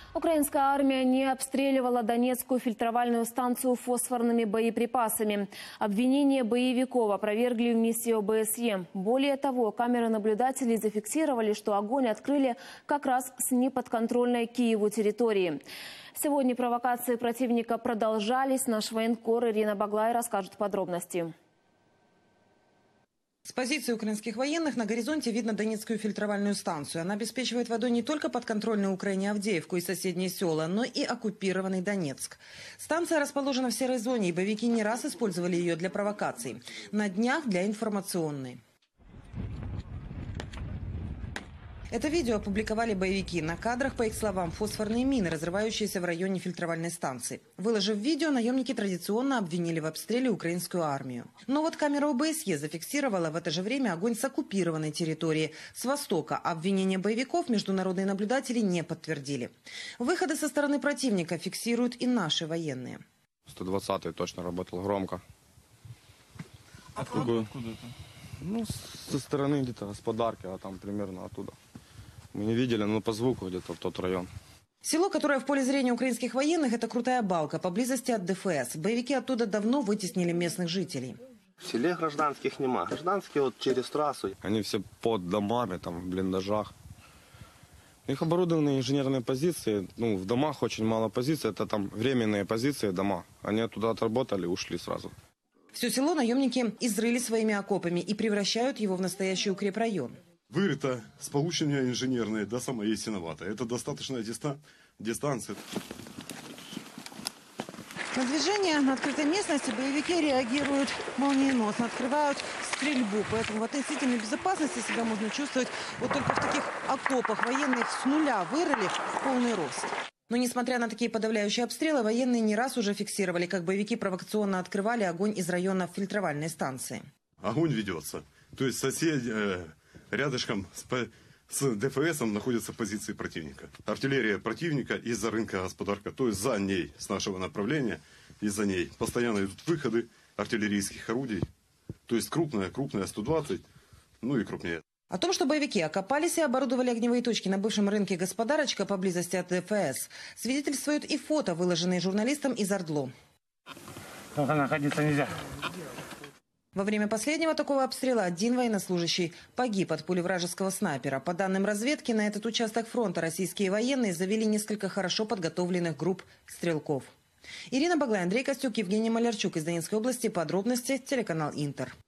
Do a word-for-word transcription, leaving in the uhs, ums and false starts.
Украинская армия не обстреливала Донецкую фильтровальную станцию фосфорными боеприпасами. Обвинения боевиков опровергли в миссии О Бэ Эс Е. Более того, камеры наблюдателей зафиксировали, что огонь открыли как раз с неподконтрольной Киеву территории. Сегодня провокации противника продолжались. Наш военкор Ирина Баглай расскажет подробности. С позиции украинских военных на горизонте видно Донецкую фильтровальную станцию. Она обеспечивает водой не только подконтрольную Украине Авдеевку и соседние села, но и оккупированный Донецк. Станция расположена в серой зоне, и боевики не раз использовали ее для провокаций. На днях для информационной. Это видео опубликовали боевики. На кадрах, по их словам, фосфорные мины, разрывающиеся в районе фильтровальной станции. Выложив видео, наемники традиционно обвинили в обстреле украинскую армию. Но вот камера О Бэ Эс Е зафиксировала в это же время огонь с оккупированной территории. С востока обвинения боевиков международные наблюдатели не подтвердили. Выходы со стороны противника фиксируют и наши военные. сто двадцатый точно работал громко. Откуда? Откуда это? Ну, со стороны где-то, с подарки, а там примерно оттуда. Мы не видели, но по звуку где-то в тот район. Село, которое в поле зрения украинских военных, это Крутая Балка, поблизости от Дэ Эф Эс. Боевики оттуда давно вытеснили местных жителей. В селе гражданских нема. Гражданские вот через трассу. Они все под домами, там, в блиндажах. У них оборудованы инженерные позиции. Ну, в домах очень мало позиций. Это там временные позиции, дома. Они оттуда отработали, ушли сразу. Все село наемники изрыли своими окопами и превращают его в настоящий укрепрайон. Вырыто сполучение инженерное до самой Ясиноватой. Это достаточная диста... дистанция. На движение на открытой местности боевики реагируют молниеносно, открывают стрельбу. Поэтому в относительной безопасности себя можно чувствовать вот только в таких окопах. Военных с нуля вырыли в полный рост. Но несмотря на такие подавляющие обстрелы, военные не раз уже фиксировали, как боевики провокационно открывали огонь из района фильтровальной станции. Огонь ведется. То есть соседи... Э... Рядышком с, с Дэ Эф Эсом находятся позиции противника. Артиллерия противника из-за рынка Господарка, то есть за ней, с нашего направления, из-за ней. Постоянно идут выходы артиллерийских орудий. То есть крупная, крупная, сто двадцать, ну и крупнее. О том, что боевики окопались и оборудовали огневые точки на бывшем рынке Господарочка поблизости от Дэ Эф Эс, свидетельствуют и фото, выложенные журналистом из Ордло. Там находиться нельзя. Во время последнего такого обстрела один военнослужащий погиб от пули вражеского снайпера. По данным разведки, на этот участок фронта российские военные завели несколько хорошо подготовленных групп стрелков. Ирина Баглай, Андрей Костюк, Евгений Малярчук из Донецкой области. Подробности телеканал Интер.